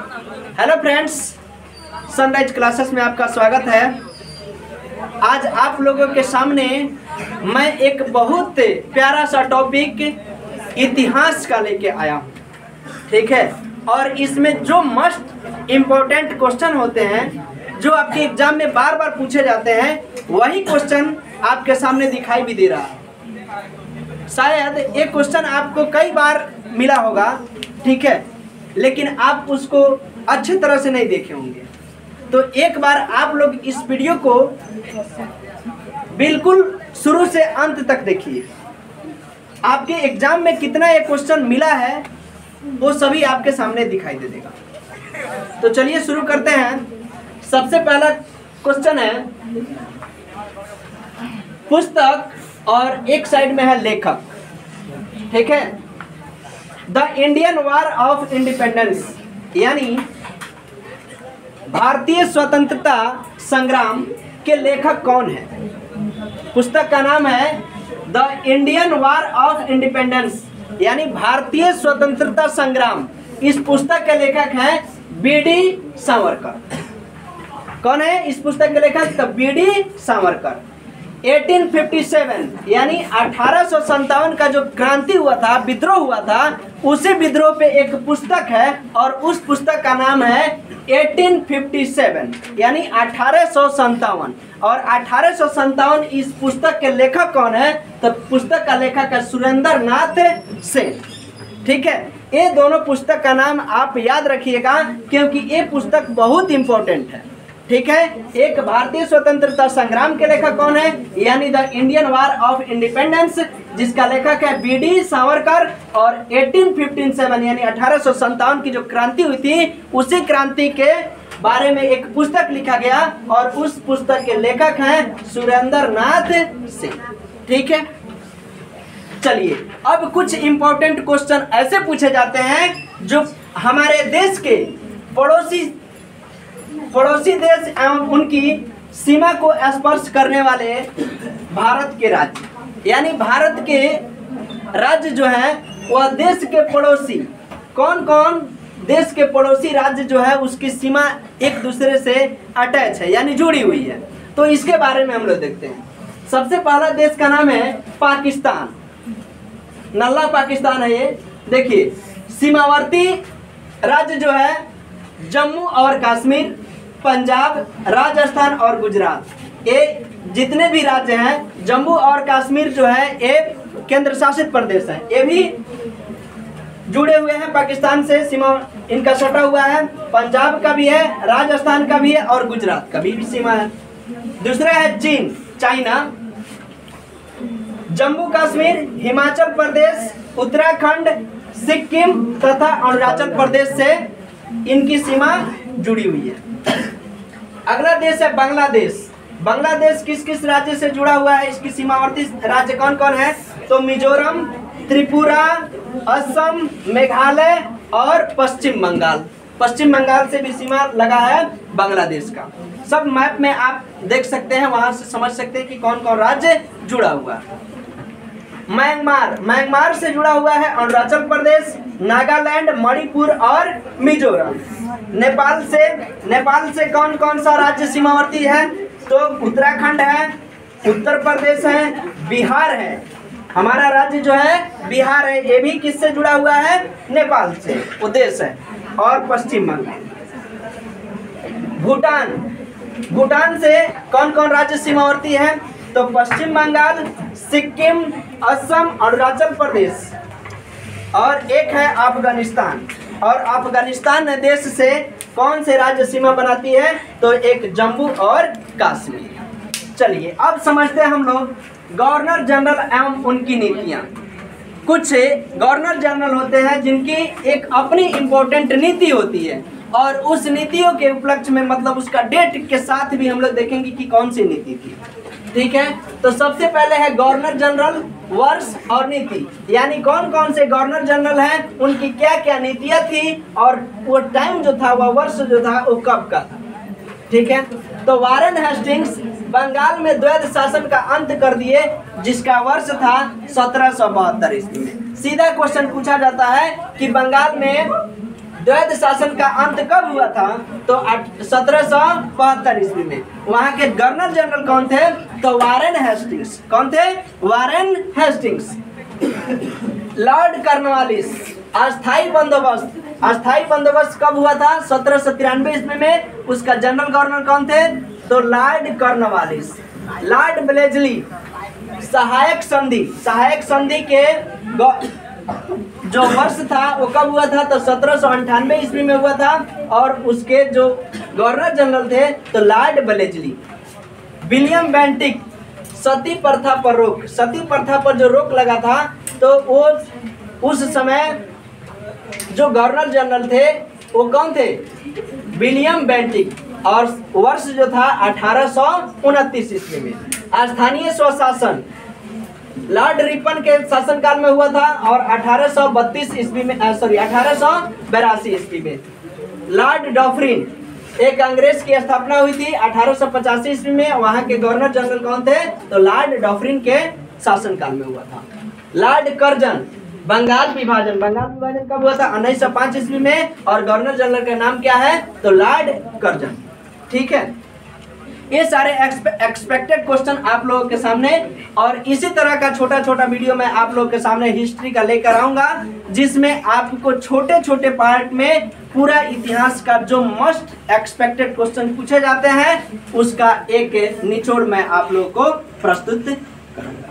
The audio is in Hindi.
हेलो फ्रेंड्स, सनराइज क्लासेस में आपका स्वागत है। आज आप लोगों के सामने मैं एक बहुत प्यारा सा टॉपिक इतिहास का लेके आया हूँ, ठीक है। और इसमें जो मस्ट इम्पोर्टेंट क्वेश्चन होते हैं, जो आपके एग्जाम में बार बार पूछे जाते हैं, वही क्वेश्चन आपके सामने दिखाई भी दे रहा है। शायद एक क्वेश्चन आपको कई बार मिला होगा, ठीक है, लेकिन आप उसको अच्छी तरह से नहीं देखे होंगे। तो एक बार आप लोग इस वीडियो को बिल्कुल शुरू से अंत तक देखिए। आपके एग्जाम में कितना ये क्वेश्चन मिला है वो सभी आपके सामने दिखाई दे देगा। तो चलिए शुरू करते हैं। सबसे पहला क्वेश्चन है पुस्तक और एक साइड में है लेखक, ठीक है। The Indian war of independence यानी भारतीय स्वतंत्रता संग्राम के लेखक कौन है? पुस्तक का नाम है the Indian war of independence यानी भारतीय स्वतंत्रता संग्राम। इस पुस्तक के लेखक हैं बीडी सावरकर। कौन है इस पुस्तक के लेखक? तो बीडी सावरकर। 1857 यानी 1857 का जो क्रांति हुआ था, विद्रोह हुआ था, उसी विद्रोह पे एक पुस्तक है और उस पुस्तक का नाम है 1857 यानी 1857। और 1857 इस पुस्तक के लेखक कौन है? तो पुस्तक का लेखक है सुरेंद्र नाथ सेन, ठीक है। ये दोनों पुस्तक का नाम आप याद रखिएगा क्योंकि ये पुस्तक बहुत इंपॉर्टेंट है, ठीक है। एक भारतीय स्वतंत्रता संग्राम के लेखक कौन है यानी the Indian war of independence, जिसका लेखक है बीडी सावरकर। और 1857 यानी 1857 की जो क्रांति हुई थी, उसी क्रांति के बारे में एक पुस्तक लिखा गया और उस पुस्तक के लेखक हैं सुरेंद्र नाथ सेन, ठीक है। चलिए अब कुछ इंपॉर्टेंट क्वेश्चन ऐसे पूछे जाते हैं जो हमारे देश के पड़ोसी देश एवं उनकी सीमा को स्पर्श करने वाले भारत के राज्य यानी भारत के राज्य जो है वह देश के पड़ोसी कौन कौन देश के पड़ोसी राज्य जो है उसकी सीमा एक दूसरे से अटैच है यानी जुड़ी हुई है। तो इसके बारे में हम लोग देखते हैं। सबसे पहला देश का नाम है पाकिस्तान। नल्ला पाकिस्तान है ये। देखिए सीमावर्ती राज्य जो है जम्मू और कश्मीर, पंजाब, राजस्थान और गुजरात, ये जितने भी राज्य हैं, जम्मू और कश्मीर जो है ये केंद्र शासित प्रदेश है, ये भी जुड़े हुए हैं पाकिस्तान से, सीमा इनका सटा हुआ है। पंजाब का भी है, राजस्थान का भी है और गुजरात का भी सीमा है। दूसरा है चीन, चाइना, जम्मू कश्मीर, हिमाचल प्रदेश, उत्तराखंड, सिक्किम तथा अरुणाचल प्रदेश से इनकी सीमा जुड़ी हुई है। अगला देश है बांग्लादेश। बांग्लादेश किस किस राज्य से जुड़ा हुआ है? इसकी सीमावर्ती राज्य कौन कौन है? तो मिजोरम, त्रिपुरा, असम, मेघालय और पश्चिम बंगाल। पश्चिम बंगाल से भी सीमा लगा है बांग्लादेश का। सब मैप में आप देख सकते हैं, वहां से समझ सकते हैं कि कौन कौन राज्य जुड़ा हुआ है। म्यांमार से जुड़ा हुआ है अरुणाचल प्रदेश, नागालैंड, मणिपुर और मिजोरम। नेपाल से कौन कौन सा राज्य सीमावर्ती है? तो उत्तराखंड है, उत्तर प्रदेश है, बिहार है। हमारा राज्य जो है बिहार है, ये भी किससे जुड़ा हुआ है? नेपाल से, वो देश है। और पश्चिम बंगाल। भूटान से कौन कौन राज्य सीमावर्ती है? तो पश्चिम बंगाल, सिक्किम, असम, अरुणाचल प्रदेश और एक है अफगानिस्तान। और अफगानिस्तान देश से कौन से राज्य सीमा बनाती है? तो एक जम्मू और कश्मीर। चलिए अब समझते हैं हम लोग गवर्नर जनरल एवं उनकी नीतियाँ। कुछ गवर्नर जनरल होते हैं जिनकी एक अपनी इम्पोर्टेंट नीति होती है और उस नीतियों के उपलक्ष्य में मतलब उसका डेट के साथ भी हम लोग देखेंगे कि कौन सी नीति थी, ठीक है। तो सबसे पहले है गवर्नर जनरल, वर्ष और नीति, यानी कौन कौन से गवर्नर जनरल हैं, उनकी क्या क्या नीतियाँ थी और वो टाइम जो था, वह वर्ष जो था वो कब का था, ठीक है। तो वारेन हेस्टिंग्स बंगाल में द्वैध शासन का अंत कर दिए, जिसका वर्ष था 1772 ईस्वी में। सीधा क्वेश्चन पूछा जाता है कि बंगाल में द्वैध शासन का अंत कब हुआ था? तो 1772 ईस्वी में। वहां के गवर्नर जनरल कौन थे? तो वारेन हेस्टिंग्स। कौन थे? Warren Hastings. लॉर्ड कॉर्नवालिस, अस्थाई बंदोबस्त कब हुआ था? 1793 ईस्वी में। उसका जनरल गवर्नर कौन थे? तो लॉर्ड कॉर्नवालिस। लॉर्ड ब्लेजली, सहायक संधि के जो वर्ष था वो कब हुआ था? तो 1798 ईस्वी में हुआ था। और उसके जो गवर्नर जनरल थे तो lord Wellesley. William Bentinck, sati प्रथा पर जो रोक लगा था, तो वो उस समय जो गवर्नर जनरल थे वो कौन थे? William Bentinck. और वर्ष जो था 1829 ईस्वी में। स्थानीय स्वशासन लॉर्ड रिपन के शासनकाल में हुआ था और 1832 ईस्वी में 1882 ईस्वी में। लॉर्ड डॉफ्रिन, एक अंग्रेज की स्थापना हुई थी 1885 ईस्वी में। वहां के गवर्नर जनरल कौन थे? तो लॉर्ड डॉफ्रिन के शासनकाल में हुआ था। लॉर्ड कर्जन, बंगाल विभाजन कब हुआ था? 1905 ईस्वी में। और गवर्नर जनरल का नाम क्या है? तो लॉर्ड कर्जन। ठीक है, ये सारे एक्सपेक्टेड क्वेश्चन आप लोगों के सामने, और इसी तरह का छोटा छोटा वीडियो मैं आप लोगों के सामने हिस्ट्री का लेकर आऊंगा, जिसमें आपको छोटे छोटे पार्ट में पूरा इतिहास का जो मस्ट एक्सपेक्टेड क्वेश्चन पूछे जाते हैं उसका एक निचोड़ मैं आप लोगों को प्रस्तुत करूंगा।